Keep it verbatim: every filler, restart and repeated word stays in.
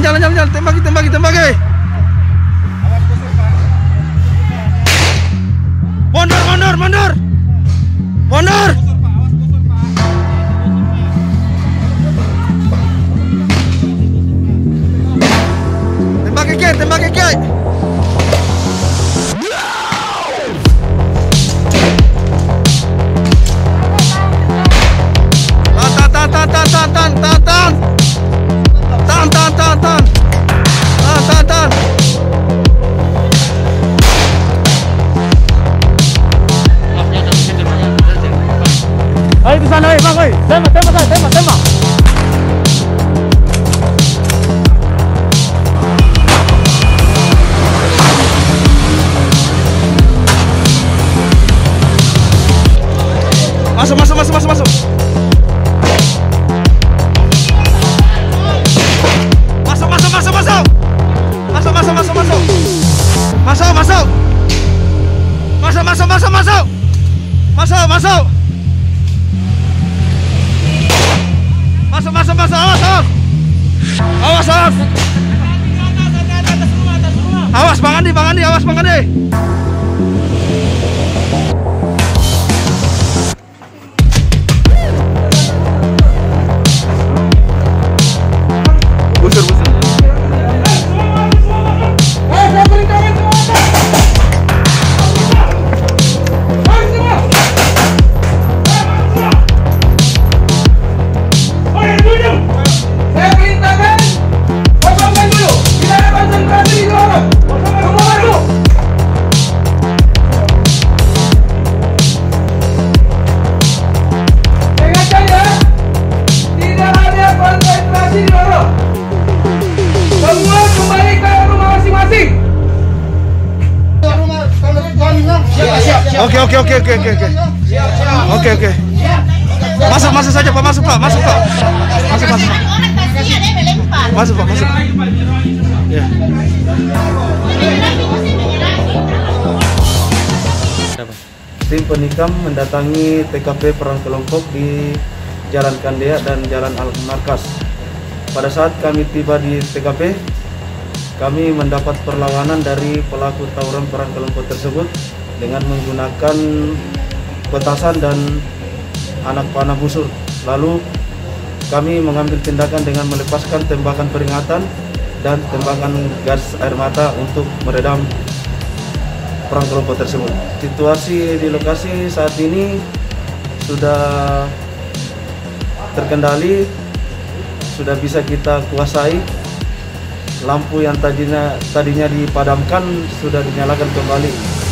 jalan, jalan, jalan. Tembaki, tembaki, tembaki. Mundur, mundur, mundur. Mundur. Tembaki, Kiai, tembaki, Kiai. Tan, tan, tan, tan, tan, tan, tan. Tan, tan, tan, tan. Tan, tan, tan. Ayo di sana, Bang, oi. Tembak, tembak, tembak, tembak. Masuk, masuk, masuk, masuk, masuk. Masuk, masuk, masuk, masuk. Masuk, masuk, masuk, masuk. Masuk, masuk. Masuk, masuk, masuk, masuk. Masuk, masuk. Masuk, masuk, masuk. Awas, awas. Awas, awas. Awas, Bang Andi, Bang Andi, awas, Bang Andi. Busur, busur. Oke, oke, oke, oke, oke, oke, oke, oke. Masuk, masuk saja Pak, masuk Pak, masuk Pak, masuk, masuk, masuk Pak, masuk. Ya. Tim penikam mendatangi T K P perang kelompok di Jalan Kandea dan Jalan Al-Markas. Pada saat kami tiba di T K P, kami mendapat perlawanan dari pelaku tawuran perang kelompok tersebut dengan menggunakan petasan dan anak panah busur. Lalu kami mengambil tindakan dengan melepaskan tembakan peringatan dan tembakan gas air mata untuk meredam perang kelompok tersebut. Situasi di lokasi saat ini sudah terkendali, sudah bisa kita kuasai. Lampu yang tadinya tadinya dipadamkan sudah dinyalakan kembali.